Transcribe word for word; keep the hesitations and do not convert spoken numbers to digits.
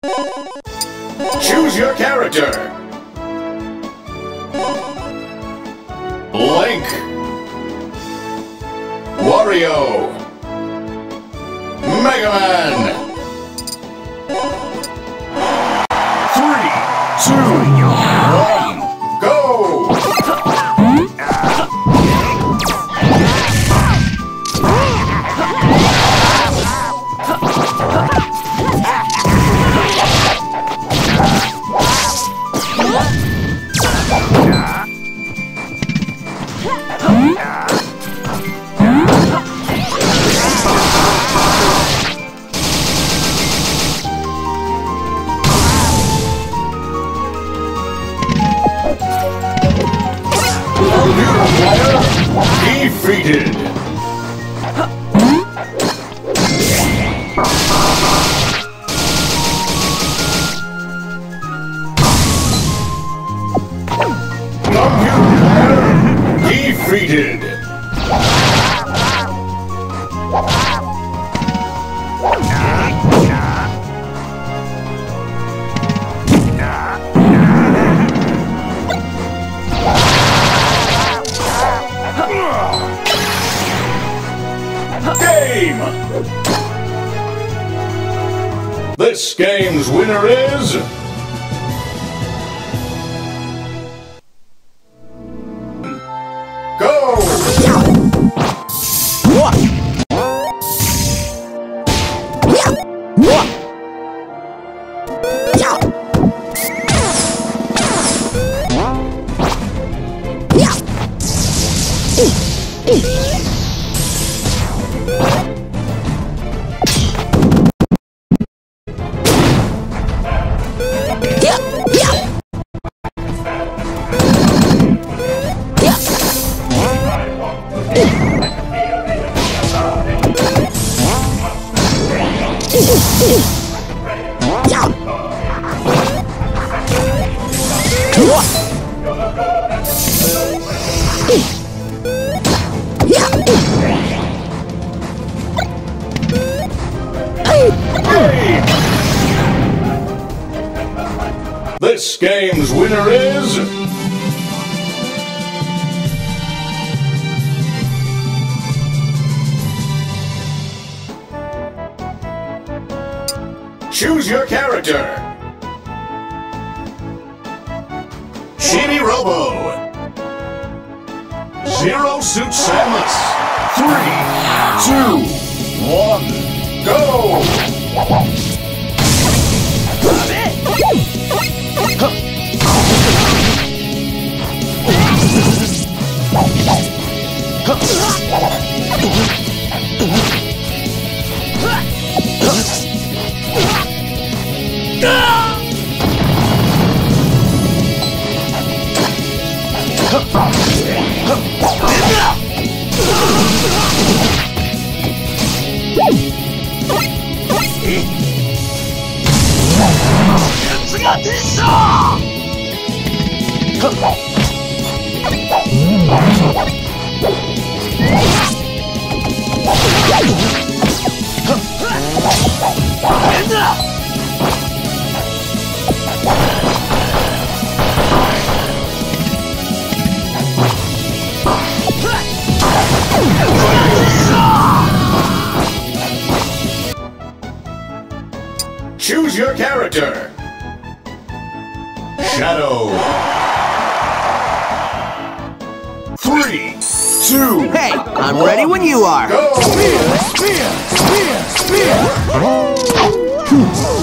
Choose your character. Link, Wario, Mega Man. Three, two, one, go! Defeated. Computer defeated. Game! This game's winner is... Go! This game's winner is... Choose your character. Chibi Robo. Zero Suit Samus. Three, two, one, go! Choose your character. Shadow. Three, two. Hey, I'm one, ready when you are. Go! Spear! Spear! Spear! Spear!